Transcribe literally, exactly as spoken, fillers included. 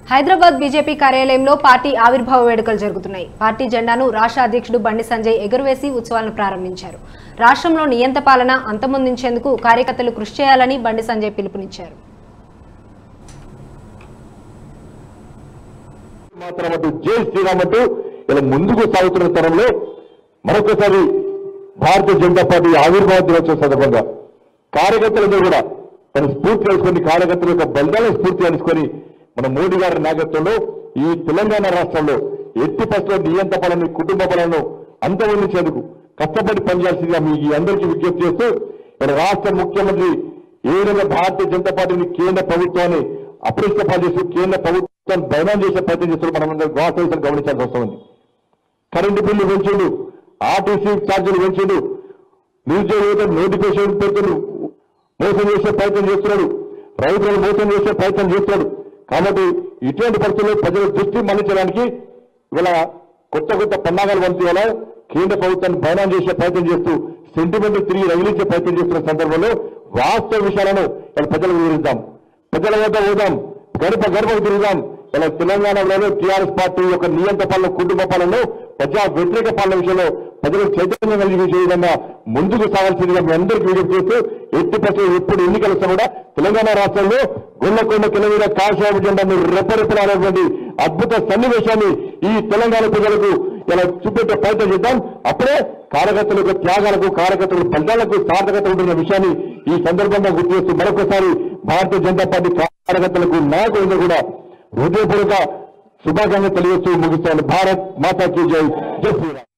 Hyderabad BJP కార్యాలయంలో party ఆవిర్భావ వేడుకలు జరుగుతున్నాయి. పార్టీ జెండాను రాష్ట్ర అధ్యక్షుడు బండి సంజయ్ ఎగురవేసి ఉత్సవాలను ప్రారంభించారు. రాష్ట్రంలో నియంత పాలన అంతమొందించేందుకు కార్యకర్తలు కృషి చేయాలని బండి సంజయ్ పిలుపునిచ్చారు. జై శ్రీరామ్ అంటూ ఇలా ముందుకు సాగుతున్న తరంలో మరొకసారి భారతీయ జనతా పార్టీ ఆవిర్భావ దినోత్సవం సందర్భంగా కార్యకర్తలందరూ కూడా తన స్ఫూర్తి తెలుసుకొని కార్యకర్తల యొక్క బలిదాన స్ఫూర్తి తెలుసుకొని మన మోడీ గారి నాయకత్వంలో ఈ తెలంగాణ రాష్ట్రంలో ఎట్టి పరిస్థితుల్లో నియంత పాలన కుటుంబ పాలనను అంతమొందించేందుకు కష్టపడి పనిచేయాల్సిందిగా మీ అందరికీ విజ్ఞప్తి చేస్తూ మన రాష్ట్ర ముఖ్యమంత్రి ఏ విధంగా భారతీయ జనతా పార్టీని కేంద్ర ప్రభుత్వాన్ని అప్రతిష్ట చేస్తూ కేంద్ర ప్రభుత్వాన్ని బైనాన్ చేసే ప్రయత్నం చేస్తూ మనం వాస్తవికతను గమనించాల్సి వస్తుంది. కరెంటు బిల్లు పెంచుడు, ఆర్టీసీ ఛార్జీలు పెంచుడు, నిరుద్యోగ యువత నోటిఫికేషన్ పెడుతుడు, మోసం చేసే ప్రయత్నం చేస్తున్నాడు, రైతులను మోసం చేసే ప్రయత్నం చేస్తున్నాడు. కాబట్టి ఇటువంటి పరిస్థితుల్లో ప్రజల దృష్టి మళ్లించడానికి ఇవాళ కొత్త కొత్త పన్నాగాలు వంటి వల్ల కేంద్ర ప్రభుత్వాన్ని బైనాన్ చేసే ప్రయత్నం చేస్తూ సెంటిమెంట్ తిరిగి రగిలించే ప్రయత్నం చేస్తున్న సందర్భంలో వాస్తవ విషయాలను ఇలా ప్రజలకు వివరిద్దాం, ప్రజల వద్ద పోదాం, గడప గడపకు తిరుగుదాం. ఇలా తెలంగాణలోనే టీఆర్ఎస్ పార్టీ యొక్క నియంత పాలన కుటుంబ పాలనలో ప్రజా వ్యతిరేక పాలన విషయంలో ప్రజలకు చైతన్యం కలిగించే విధంగా ముందుకు సాగాల్సిందిగా మీ అందరికీ విజ్ఞప్తి చేస్తూ ఎట్టి పరిస్థితులు ఎప్పుడు ఎన్నికలు వస్తా కూడా తెలంగాణ రాష్ట్రంలో గొల్లకొండ కిలవీర కాషాయ జెండాను రెప్పరెప్పలాడేటువంటి అద్భుత సన్నివేశాన్ని ఈ తెలంగాణ ప్రజలకు ఇలా చూపెట్టే ప్రయత్నం చేద్దాం. అప్పుడే కార్యకర్తల యొక్క త్యాగాలకు కార్యకర్తల ఫలితాలకు సార్థకత ఉంటున్న విషయాన్ని ఈ సందర్భంగా గుర్తు చేస్తూ మరొకసారి భారతీయ జనతా పార్టీ కార్యకర్తలకు నాయకులందరూ కూడా హృదయపూర్వక శుభాకాంక్షలు తెలియజేస్తూ ముగిస్తాను. భారత్ మాతా కీ జై, జై శ్రీరామ్.